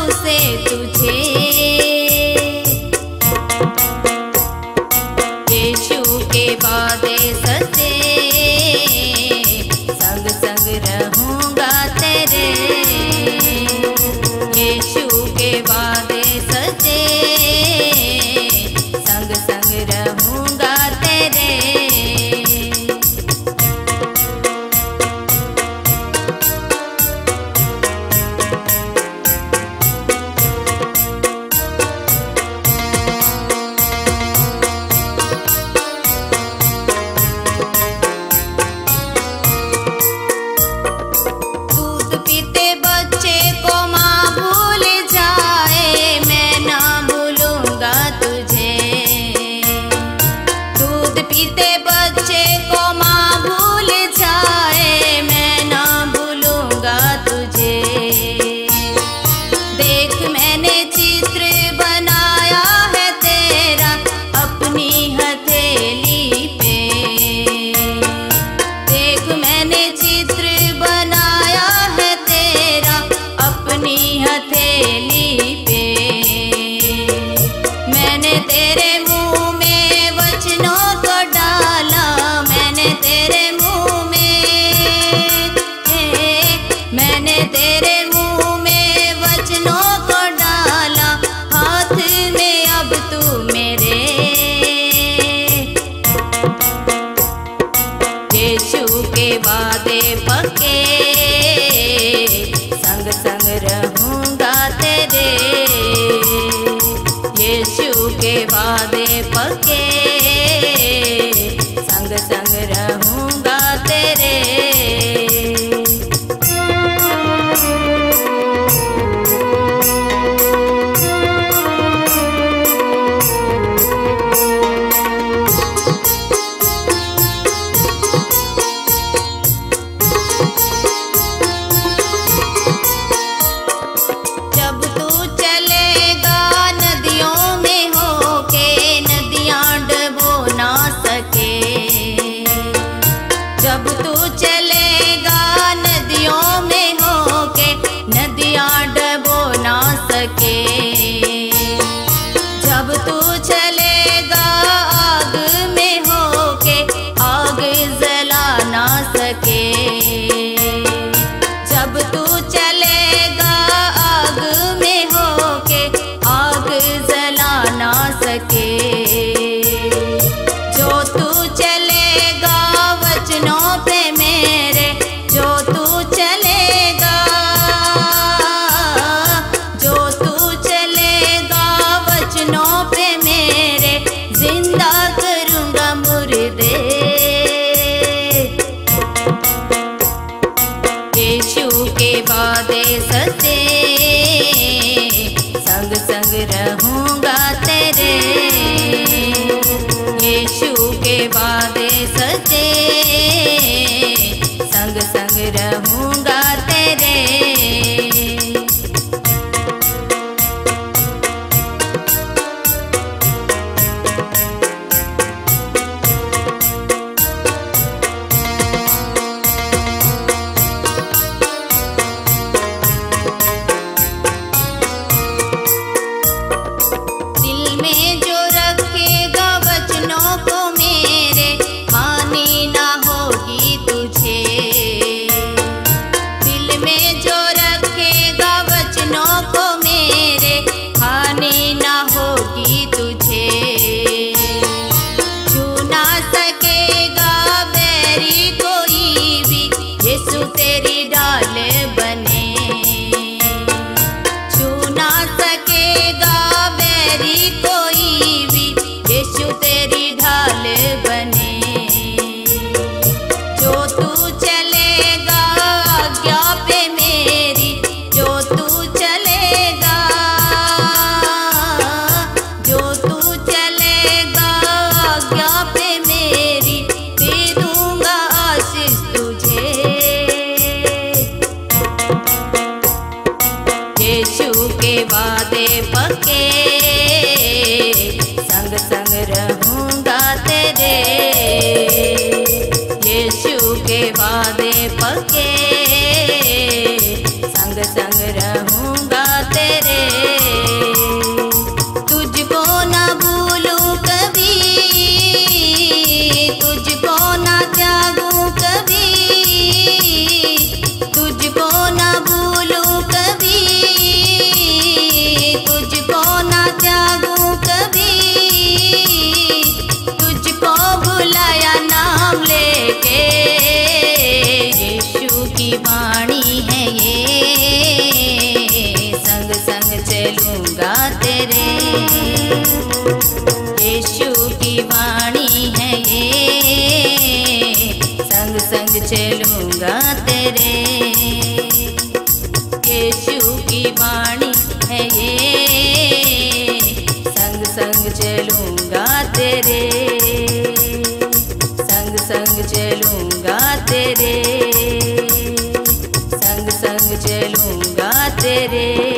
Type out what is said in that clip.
से तुझे। यीशु के वादे सच्चे, संग संग रहूंगा तेरे। यीशु के वादे सच्चे, संग संग रहूंगा तेरे। दूध पीते बच्चे को माँ भूल जाए, मैं ना भूलूंगा तुझे। दूध पीते बच्चे को माँ भूल जाए, मैं ना भूलूंगा तुझे। देख मैंने चित्र बनाया है तेरा अपनी हथेली पे। देख मैंने चित्र बनाया है तेरा अपनी हथेली पे। मैंने तेरे मुंह में वचनों को डाला, मैंने तेरे मुंह तेरे मुंह में वचनों को डाला। हाथ में अब तू मेरे। यीशु के वादे पक्के, संग संग रहूंगा तेरे। यीशु के वादे पक्के, संग संग रहूंगा तेरे। जब तू चलेगा नदियों में होके, नदियां डुबो ना सके। जब तू चलेगा नदियों में होके, नदियां डुबो ना सके। जब तू चलेगा आग में होके, आग जला ना सके। जब तू चलेगा आग में होके, आग जला ना सके। जो तू चलेगा वचनों पे मेरे, जो तू चलेगा, जो तू चलेगा वचनों पे मेरे, जिंदा करूंगा मुर्दे। यीशु के वादे सच्चे, संग संग रहूंगा तेरे। यीशु के वादे सच्चे, संग संग रहूंगा तेरे। दिल में जो रखेगा वचनों को मेरे, हानि ना होगी तुझे। दिल में जो रखेगा वचनों को मेरे, हानि ना होगी तुझे। छू ना सकेगा बैरी कोई भी, यीशु तेरी ढाल बने। छू ना सकेगा बैरी कोई भी, यीशु तेरी ढाल बने। जो तू चलेगा आज्ञा पे मेरी, जो तू चलेगा, जो तू चलेगा आज्ञा पे मेरी, दे दूंगा आशीष तुझे। यीशु के वादे पक्के, संग संग रहूंगा तेरे। यीशु के वादे पक्के, संग संग रहूंगा तेरे। चलूंगा तेरे। यीशु की वाणी है ये, संग संग चलूंगा तेरे। यीशु की वाणी है ये, संग संग चलूंगा तेरे। संग संग चलूंगा तेरे, संग संग चलूंगा तेरे।